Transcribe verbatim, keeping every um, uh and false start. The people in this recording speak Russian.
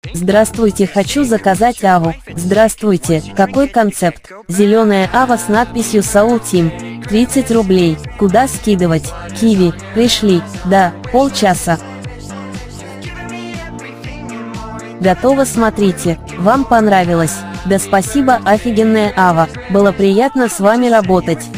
Здравствуйте, хочу заказать аву. Здравствуйте, какой концепт? Зеленая ава с надписью Soul Team. тридцать рублей. Куда скидывать? Киви. Пришли. Да, полчаса. Готово, смотрите. Вам понравилось? Да, спасибо, офигенная ава. Было приятно с вами работать.